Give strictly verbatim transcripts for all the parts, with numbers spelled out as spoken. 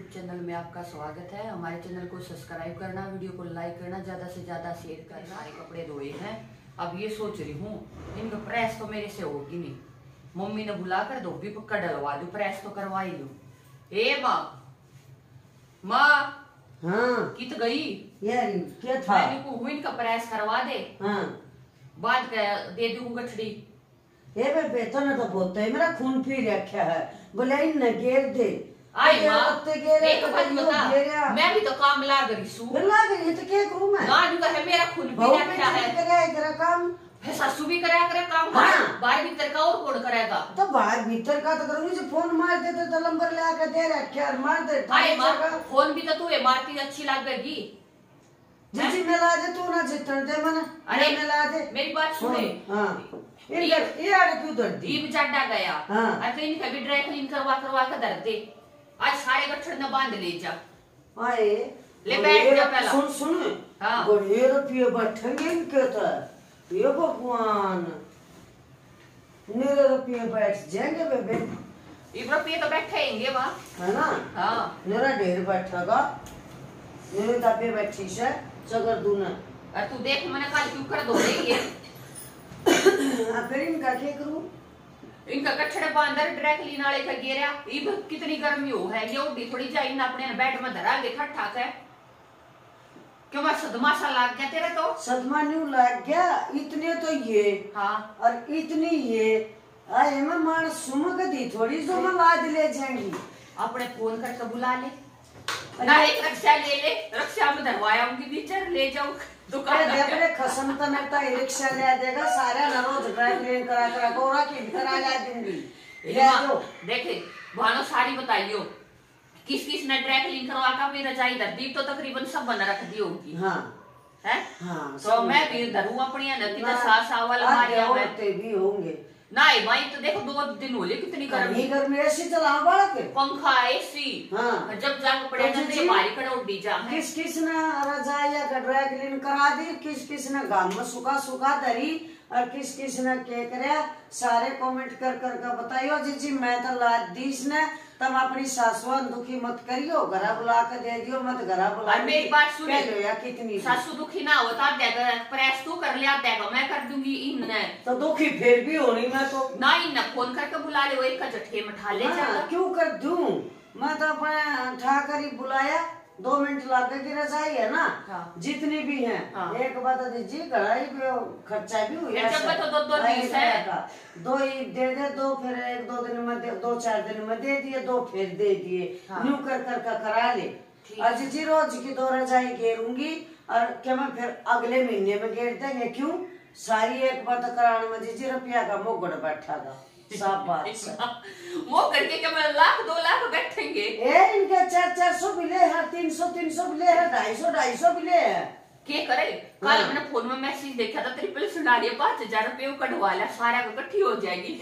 YouTube channel में आपका स्वागत है। हमारे चैनल को सब्सक्राइब करना, वीडियो को लाइक करना, ज्यादा से ज्यादा शेयर करना। सारे कपड़े धोए हैं, अब ये सोच रही हूँ इनका प्रेस तो मेरे से होगी नहीं। मम्मी ने बुला कर धोबी पक्का डलवा दू, प्रेस तो करवा ही लू। ए माँ माँ हाँ कित गई यार क्या था? मैंने इनका प्रेस करवा दे, हाँ बाद दे दूँ गठड़ी। ये बे बेतन तो बहुत है, मेरा खून पी रखा है, बोले इन घेर दे। आई माँ एक बात बता, मैं भी तो काम लाग रही सू लाग रही तो क्या करूँ मैं? ना जुगा है मेरा खून पी रखा है, करे तेरा काम है सासू भी कराया करे काम। हाँ। बाहर भीतर का और कौन करेगा? तो बाहर भीतर का तो करूँगी, जो फोन मार देते तो नंबर ले आकर दे रखा है, मार दे। आई माँ फोन भी तो तू है मारती अच्छी लगेगी। जी मिला दे तू ना जितन दे मना, अरे मिला दे। मेरी बात सुने। हाँ इधर ये आड़े क्यों दर्द दी? दीप जाटा गया। हाँ अरे तो इनका भी ड्राई क्लीन करवा करवा कर दर्द दे। आज सारे गठड़ न बांध ले जा। आए ले बैठ जा पहला। सुन सुन हाँ बड़े रुपये बैठेंगे इनके तो ये भगवान मेरे रुपये बैठ जाएंगे बेबे। इब रुपये तो बैठेंगे वहाँ है ना? हाँ मेरा ढेर बैठेगा, मेरे दबे बैठी से चगर दूना। अरे तू देख मैंने कल क्यों कर दो ये फिर इनका क्या करूं? इनका कच्छड़े बांधर ड्राई क्लीन वाले का गिरा। इब कितनी गर्मी हो है, ये उड़ी थोड़ी जाई ना अपने बेड में धरा के ठक ठाक है। क्यों मैं सदमा सा लाग गया तेरे तो? सदमा न्यू लाग गया, इतने तो ये हाँ और इतनी ये आए मैं मान सुमक दी थोड़ी जो मैं लाद ले जाएंगी। अपने फोन करके बुला ले ना, एक रक्षा ले ले, रक्षा में धरवाया उनकी बीचर ले जाऊं दुकान अपने खसम तनकता रिक्शा ले देगा सारा ना रोज ड्राई क्लीन करा करा कोरा की करा ला दूंगी। देखे भानो सारी बताइयो किस किस ने ड्राई क्लीन करवा का मेरा रजाई दर दीप तो तकरीबन सब बना रख दी होगी। हाँ है हाँ तो मैं भी धरू अपनी नती का सास आवल मारिया में भी होंगे। नहीं भाई तो देखो दो दिन हो ले कितनी गर्मी गर्मी ऐसी चला बड़ा के पंखा एसी। हाँ जब जाग पड़े तो बारी कड़ा उड़ी जा। किस किस ने रजाई या ड्राई क्लीन करा दी, किस किस ने गाम में सुखा सुखा धरी और किस किस ने क्या करे सारे कमेंट कर कर कर बताइयो। जी जी मैं तो लाद दीस ने तब अपनी सासुआ दुखी मत करियो, घरा बुला कर दे दियो मत घरा बुला। मेरी बात सुनिए या कितनी सासू दुखी ना होता देगा प्रेस तू कर लिया देगा मैं कर दूंगी इन ने तो दुखी फिर भी होनी मैं तो ना इन फोन करके बुला ले, वो एक का झटके में ठा ले जाएगा। क्यों कर दूं मैं तो अपने ठा कर ही बुलाया, दो मिनट लागे की रजाई है ना। हाँ। जितनी भी है हाँ। एक बात दीजिए कढ़ाई भी खर्चा भी हुआ तो दो दो है दो ही दे दे, दो फिर एक दो दिन में दे, दो चार दिन में दे दिए, दो फिर दे दिए। हाँ। न्यू कर कर का करा ले। और जी रोज की दो रजाई घेरूंगी और क्या मैं फिर अगले महीने में घेर देंगे। क्यों सारी एक बात कराने में जी रुपया का मुगड़ बैठा था सब बात वो करके क्या मैं लाख दो लाख बैठेंगे। ए इनके चार चार सौ मिले है, तीन सौ तीन सौ मिले है, ढाई सौ ढाई सौ मिले है। क्या करे कल हाँ। मैंने फोन में मैसेज देखा था तेरी पेल सुना रही है पांच हजार रुपये कटवा लिया सारा को इकट्ठी हो जाएगी।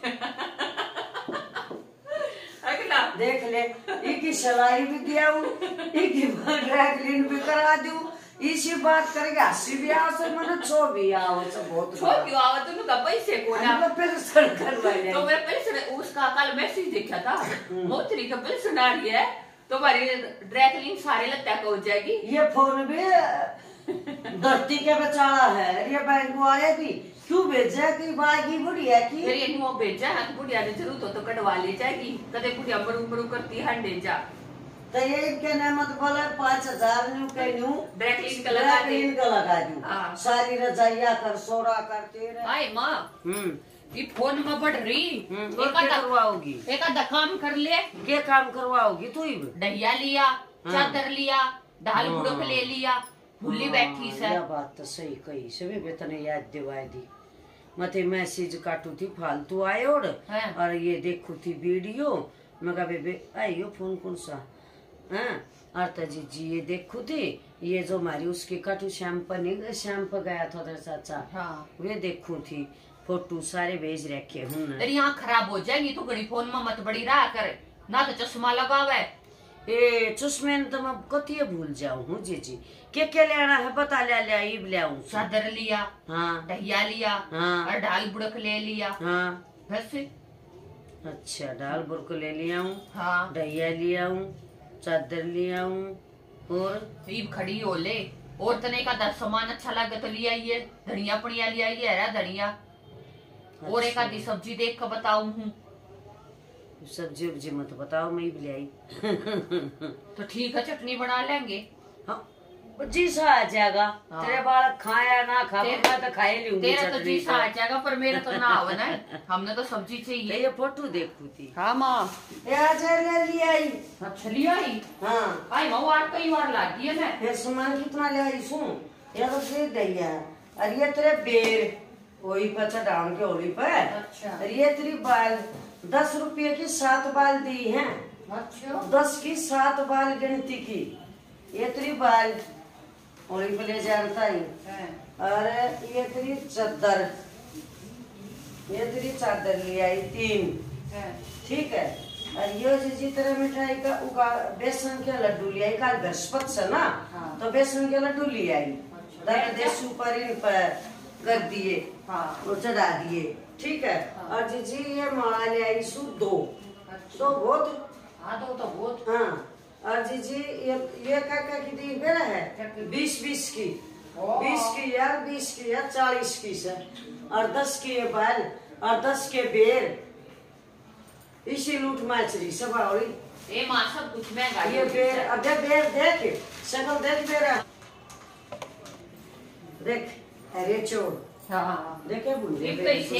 अगला देख ले इनकी सलाई भी दिया हूँ, इनकी ड्राई क्लीन भी करा दूं, इसी बात करेगा हंसी भी आओ से मैंने छो भी आओ से बहुत छो क्यों आओ तुम का पैसे को ना तो पेंशन करवाए तो मेरे पेंशन उसका कल मैसेज देखा था मोतरी का पेंशन आ रही है तुम्हारी ड्राई क्लीन सारे लत्ता का हो जाएगी। ये फोन भी धरती के बचाड़ा है, ये बैंक वाले भी क्यों भेजा कि बागी बुढ़िया की फिर ये नुआ भेजा है बुढ़िया ने जरूरत हो तो कटवा ले जाएगी, कदे बुढ़िया मरू मरू करती हंडे जा तो ये इनके नेमत बोले पाँच हजार न्यू के न्यू ड्राई क्लीन का लगा दे, का लगा दूं सारी रजाइया कर सोरा करते रहे। आए माँ हम्म ये फोन में बढ़ रही एक करवाओगी एक आधा काम कर ले। क्या काम करवाओगी तू? दहिया लिया चादर लिया ढाल बुड़क ले लिया भूली बैठी से। यह बात तो सही कही सभी बेतन याद दिवा दी मते मैसेज काटू थी फालतू आए और और ये देखू थी वीडियो मैं कहा बेबे आइयो फोन कौन सा हाँ अर्ता जी जी ये देखू थी ये जो हमारी उसकी काटू शैम्प नहीं शैम्प गया था उधर चाचा हाँ वे देखू थी फोटो सारे भेज रखे हूँ। तेरी आँख खराब हो जाएगी तो घड़ी फोन में मत बड़ी रहा कर ना तो चश्मा लगावे। ए चश्मे तो मैं कतिये भूल जाऊँ हूँ जी जी क्या क्या लेना है बता लिया लिया ईब ले आऊँ। चादर लिया हाँ दहिया लिया हाँ और ढाल बुड़क ले लिया हाँ वैसे अच्छा दाल बुरक ले लिया हूँ हाँ दहिया लिया हूँ चादर ले आऊं और ईब खड़ी हो ले और तने का दस सामान अच्छा लगे तो ले आइए। धनिया पड़िया ले आइए, हरा धनिया और एक आधी सब्जी देख कर बताऊं हूँ। सब्जी उब्जी मत बताओ, मैं भी ले आई। तो ठीक है, चटनी बना लेंगे। हाँ जी सा आ जाएगा। हाँ। तेरे बालक खाया ना खा मैं तो खाए लूंगी। तेरा तो जी सा आ जाएगा पर मेरा तो ना हो ना। हमने तो सब्जी चाहिए। ये फोटो देखू थी। हाँ माँ ले ली आई। अच्छा ले आई। हाँ आई माँ वार कई बार ला दिया ना। फिर सामान कितना ले आई सुन, ये तो दे दिया। अरे ये तेरे बेर वही पचा डाउन के होली पर। अच्छा। अरे ये तेरी बाल दस रुपये की सात बाल दी हैं। अच्छा। दस की सात बाल गिनती की ये तेरी बाल होली पे ले जानता ही। अरे ये तेरी चादर, ये तेरी चादर ले आई तीन। ठीक है। और ये जी तरह मिठाई का उगा बेसन के लड्डू ले आई। कल बृहस्पति से ना। हाँ। तो बेसन के लड्डू ले आई। अच्छा। सुपर इन पर कर दिए। हाँ। और चढ़ा दिए। ठीक है। हाँ। और जी जी ये माला ले आई सु दो। अच्छा। तो बहुत। हाँ तो तो बहुत। हाँ। और जी जी ये ये क्या क्या की दी बेरा है बीस बीस की, बीस की यार बीस की यार चालीस की से और दस के बाल और दस के बेर इसी लूट माचरी सब और ये माँ सब कुछ महंगा ये बेर अब देख बेर देख सकल देख बेरा देख अरे चोर। हाँ देखे बुढ़े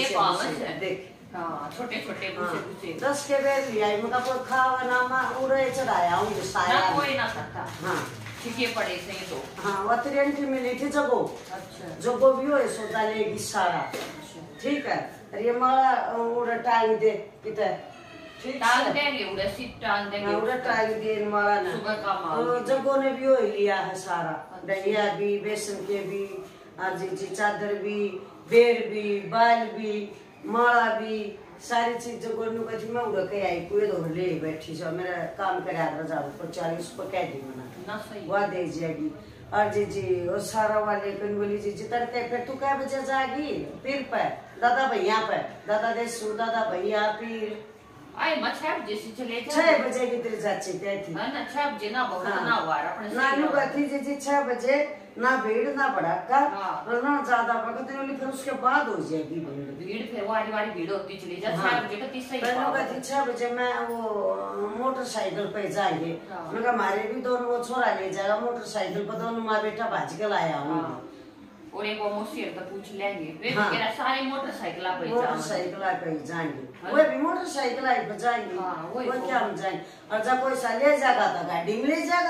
देख हाँ छोटे छोटे बुसे बुसे दस के बेर ले आई मगर कोई खावा ना मा उड़े चढ़ाया हूँ ना कोई ना सकता। हाँ ठीक पड़े से तो। हाँ वो तेरी एंट्री मिली थी जगो। अच्छा। जगो भी हो सोचा लेगी सारा। अच्छा। ठीक है। अरे ये माला उड़े टांग दे किधर। ठीक टांग देंगे उड़े सीट टांग देंगे उड़े टांग दे माला ना सुबह का माल जगो ने भी हो लिया है सारा। दहिया भी बेसन के भी और जी जी चादर भी बेर भी बाल भी माला भी सारी चीज जो गोनू का जी मैं उड़ा के आई कोई तो ले बैठी जो मेरा काम करे आकर जाओ पर चालीस पर कह दी मना ना सही वो दे जाएगी। और जी जी वो सारा वाले कन बोली जी जी तड़के फिर तू क्या बजे जाएगी पीर पे दादा भैया पे दादा देसू दादा भैया पीर आई मच्छर जैसे चले जा छह बजे की तेरी चाची कहती है ना छह बजे ना बहुत ना हुआ अपने नानू कहती जी जी छह बजे ना भीड़ ना भड़का और ना ज्यादा भड़कती वाली फिर उसके बाद हो जाएगी भीड़ भीड़ फिर वाली वाली भीड़ होती चली जा छह बजे का तीसरा ही नानू कहती छह बजे मैं वो मोटरसाइकिल पे जाएंगे। मैं कहा हमारे भी दोनों वो छोरा ले जाएगा मोटरसाइकिल पर दोनों माँ बेटा भाज के लाया हूँ और एक वो मोसियर तो पूछ लेंगे वे हाँ। मेरा सारे मोटरसाइकिल पे मोटरसाइकिल पे जाएंगे वो भी मोटरसाइकिल पे जाएंगे। हाँ, वो क्या हम जाएंगे और जब कोई सा ले जाएगा तो गाड़ी में ले जाएगा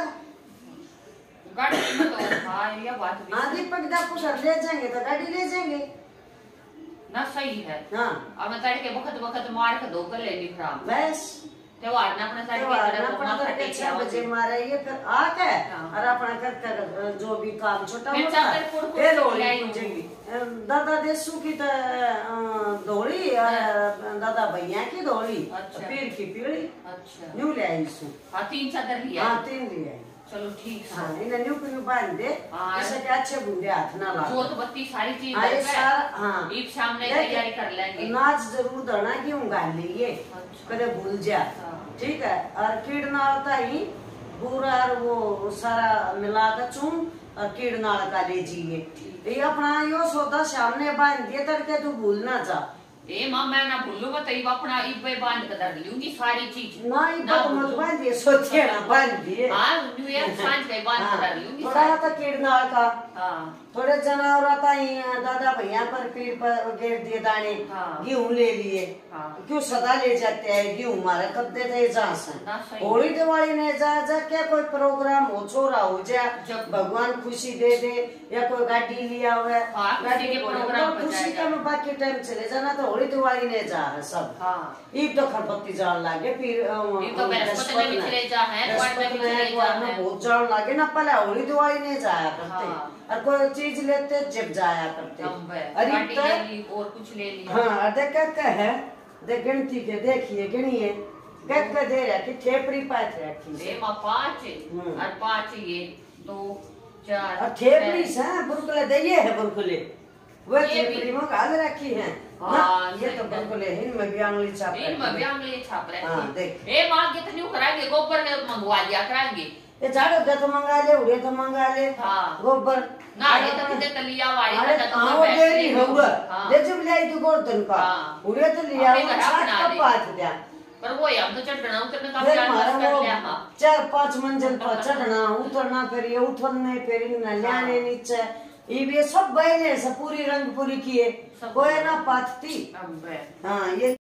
गाड़ी में तो हाँ ये बात भी हाँ दीपक दापू सर ले जाएंगे तो गाड़ी ले जाएंगे ना सही है। हाँ अब मैं तड़के वक्त वक्त मार के दो कर लेनी खराब बस त्योहार ना अपना तड़के छह बजे मारे ये फिर आके और अपना करके जो भी काम छोटा मोटा फिर होली दादा देसू की तो दौड़ी और दादा भैया की दौड़ी पीर की पीड़ी। अच्छा न्यू ले आई सु हाँ तीन चादर लिया हाँ तीन ले आई। चलो ठीक है। हाँ इन्हें न्यू न्यू बांध दे ऐसे कि अच्छे बुंदे हाथ ना ला जोत बत्ती सारी चीज है सारा। हाँ एक सामने तैयारी कर लेंगे नाच जरूर धरना क्यों गाल लिए कदे भूल जा। ठीक है। और कीड़नाल का ही पूरा वो सारा मिला कर चूम और कीड़नाल का ले जाइए ये अपना यो सोता सामने बांध दिए तड़के तू भूल ना जा। ए मां मैं ना भूलू मैं तई अपना इबे बांध के धर लूंगी सारी चीज ना इबे तो मत बांध दिए सोचे ना बांध दिए। हां न्यू ईयर सांझ के बांध के धर लूंगी थोड़ा तो कीड़नाल का। हां थोड़े जानवर आता ही दादा भैया पर पीर पर गिर दिए दाने। हाँ। गेहूं ले लिए। हाँ। क्यों सदा ले जाते हैं गेहूं हमारे कब दे थे जहाँ से होली दिवाली ने जा जा क्या कोई प्रोग्राम हो छोरा हो जाए भगवान खुशी दे दे या कोई गाड़ी लिया हुआ गाड़ी के प्रोग्राम खुशी का में बाकी टाइम चले जाना तो होली दिवाली ने जा रहे सब। हाँ। ईब तो खरबत्ती जान लागे फिर बहुत जान लागे ना पहले होली दिवाली ने जाया करते और कोई चीज लेते जब जाया करते अरे और कुछ ले लिया। हाँ देख क्या है देख गिनती के देखिए गिनिए देख के दे रहा कि ठेपरी पाँच रखी है मां पाँच और पाँच ये दो चार और ठेपरी से बुरकुले दे ये है बुरकुले वो चिपड़ी में गाल रखी है हाँ, ये तो बिल्कुल है इनमें भी आंगली छाप इनमें भी आंगली छाप रखी हाँ देख ए मां कितनी कराएंगे गोबर में मंगवा लिया कराएंगे ये झाड़ो दे तो मंगा ले उड़े तो मंगा ले हां गोबर ना ये तो किते तलिया वाली का तो वो डेरी होगा ले जब ले तू गोर्धन का उड़े तो लिया सात का पांच दिया पर वो हम तो चढ़ना उतरने का प्लान कर लिया हां चार पांच मंजिल पर चढ़ना उतरना फिर ये उतरने फिर न लाने नीचे ये भी सब बैले सब पूरी रंग पूरी किए कोई ना पाथती हाँ ये